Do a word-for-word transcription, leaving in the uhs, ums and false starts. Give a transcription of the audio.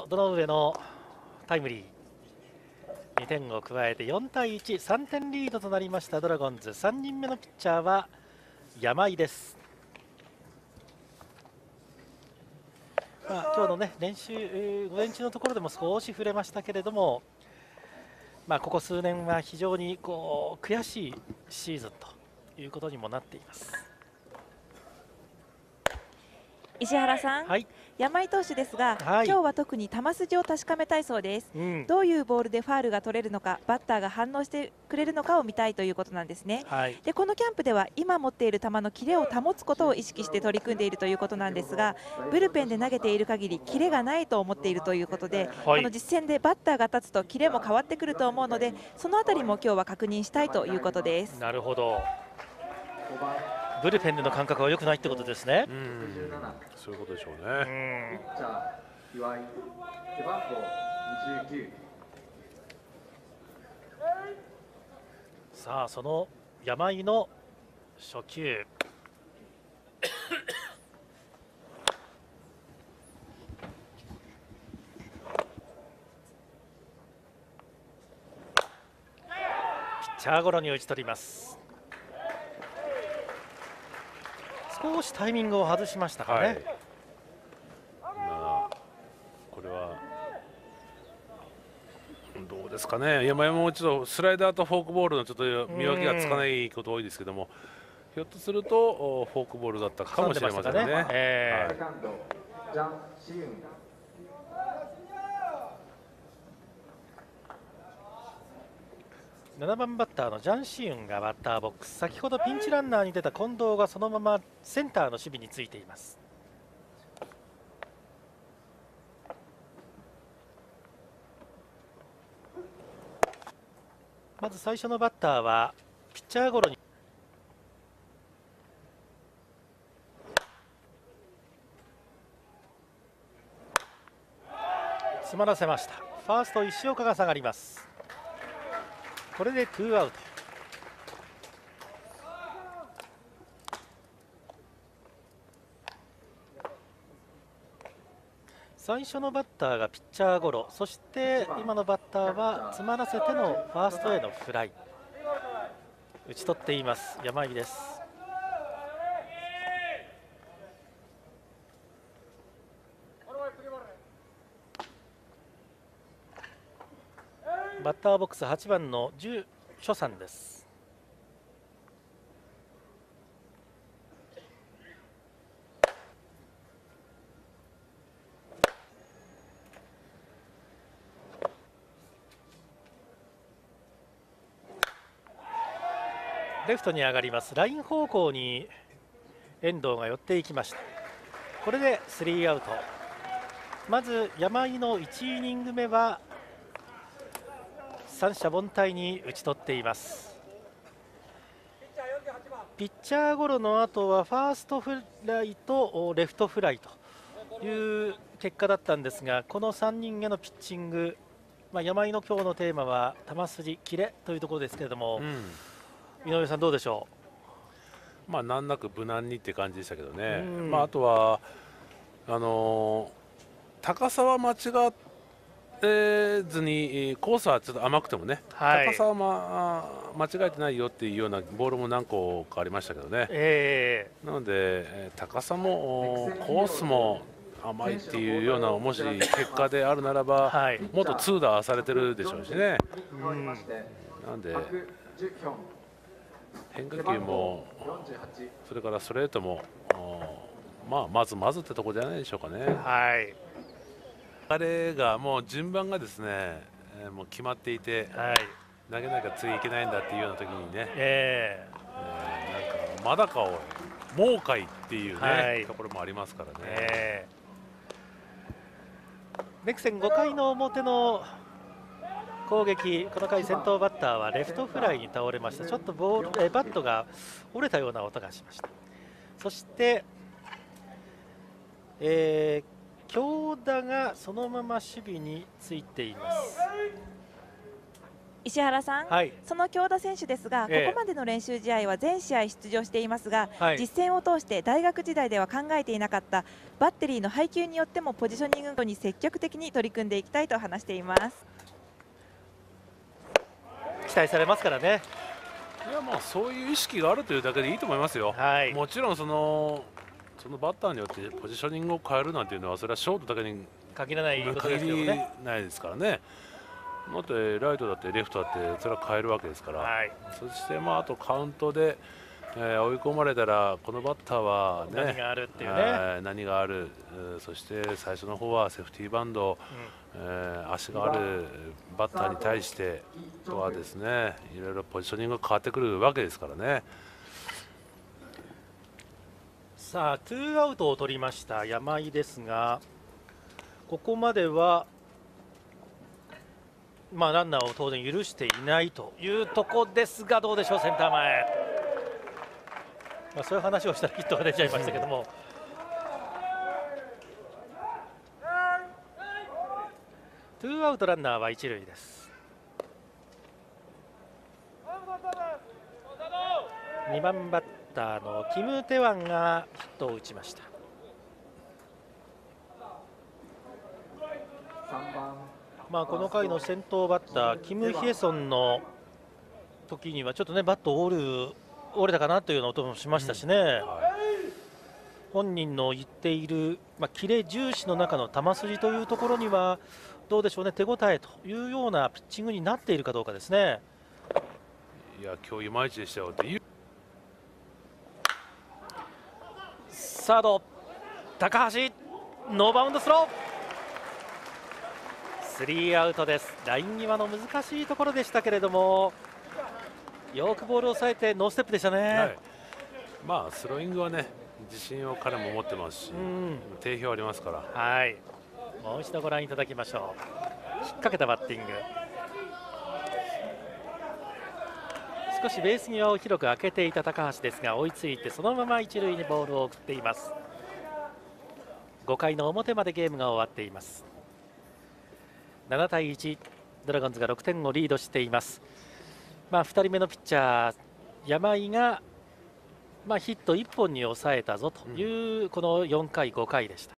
堂上のタイムリーにてんを加えてよんたいいち、さんてんリードとなりましたドラゴンズ。さんにんめのピッチャーは山井です。まあ、今日の、ね、練習午前中のところでも少し触れましたけれども、まあ、ここ数年は非常にこう悔しいシーズンということにもなっています。 石原さん、 はい、 山井投手ですが、 はい、 今日は特に球筋を確かめたいそうです、うん、どういうボールでファールが取れるのか、バッターが反応してくれるのかを見たいということなんですね、はい、でこのキャンプでは今持っている球のキレを保つことを意識して取り組んでいるということなんですが、ブルペンで投げている限りキレがないと思っているということで、はい、この実戦でバッターが立つとキレも変わってくると思うので、そのあたりも今日は確認したいということです。 なるほど、ブルペンでの感覚は良くないってことですね。 うん、そういうことでしょうね。ピッチャー岩井、背番号にじゅうきゅう。 さあ、その山井の初球ピッチャーゴロに打ち取ります。少しタイミングを外しましたかね。はい、 まあ、これはどうですかね。山井もちょっとスライダーとフォークボールのちょっと見分けがつかないこと多いですけども、ひょっとするとフォークボールだったかもしれませんね。ね、えーはいななばんバッターのジャン・シウンがバッターボックス。先ほどピンチランナーに出た近藤がそのままセンターの守備についています。まず最初のバッターはピッチャーゴロに詰まらせました。ファースト石岡が下がります。これでツーアウト。最初のバッターがピッチャーゴロ、そして今のバッターは詰まらせてのファーストへのフライ、打ち取っています山井です。バッターボックスはちばんのじゅう初さんです。レフトに上がります。ライン方向に遠藤が寄っていきました。これでスリーアウト。まず山井のいちイニング目は三者凡退に打ち取っています。ピッチャーゴロの後はファーストフライとレフトフライという結果だったんですが、このさんにんへのピッチング、まあ、山井の今日のテーマは球筋キレというところですけれども、うん、井上さんどうでしょう。まあ難なく無難にって感じでしたけどね、うん、まあ、あとはあのー、高さは間違ってずにコースはちょっと甘くてもね、はい、高さは、まあ、間違えてないよっていうようなボールも何個かありましたけどね、えー、なので高さもコースも甘いっていうようなもし結果であるならば、はい、もっと痛打されてるでしょうしね、うん、なんで変化球もそれからストレートも、まあ、まずまずってところじゃないでしょうかね。はい、流れがもう順番がですね、えー、もう決まっていて、はい、投げなきゃ次いけないんだっていうような時にね、えー、えー、なんかまだかをもうかいっていうね、はい、ところもありますからね。えー、ネクセンごかいの表の攻撃、この回先頭バッターはレフトフライに倒れました。ちょっとボール、えー、バットが折れたような音がしました。そして、えー京田がそのまま守備についています。 石原さん、はい、その京田選手ですが、ええ、ここまでの練習試合は全試合出場していますが、はい、実戦を通して大学時代では考えていなかったバッテリーの配球によってもポジショニングに積極的に取り組んでいきたいと話しています。 期待されますからね。 いや、まあそういう意識があるというだけでいいと思いますよ。はい、もちろんそのそのバッターによってポジショニングを変えるなんていうのはそれはショートだけに限らないことですよね。 限りないですからね。だってライトだってレフトだってそれは変えるわけですから、はい、そしてまああとカウントで、えー、追い込まれたらこのバッターは、ね、 何があるっていうね、 えー、何がある、えー、そして最初の方はセーフティーバント、うん、えー、足があるバッターに対してとはですね、いろいろポジショニングが変わってくるわけですからね。 さあツーアウトを取りました山井ですが、ここまではまあランナーを当然許していないというところですが、どうでしょう、センター前、まあ、そういう話をしたらヒットが出ちゃいましたけども、ツーアウトランナーは一塁です。にばんバッターのキム・テワンがヒットを打ちました。まあこの回の先頭バッターキム・ヒエソンの時にはちょっとねバット折る折れたかなというような音もしましたしね、うん、はい、本人の言っている、まあ、キレ重視の中の球筋というところにはどうでしょうね、手応えというようなピッチングになっているかどうかですね。 いや今日いまいちでしたよっていう。 サード高橋ノーバウンドスロー、スリーアウトです。ライン際の難しいところでしたけれども、よくボールを抑えてノーステップでしたね。はい、 まあスローイングはね自信を彼も持ってますし、うん、定評ありますから。 はい、もう一度ご覧いただきましょう。引っ掛けたバッティング、少しベース際を広く開けていた高橋ですが追いついてそのまま一塁にボールを送っています。ごかいの表までゲームが終わっています。ななたいいち、ドラゴンズがろくてんをリードしています。まあ、ふたりめのピッチャー山井が、まあ、ヒットいっぽんに抑えたぞというこのよんかいごかいでした。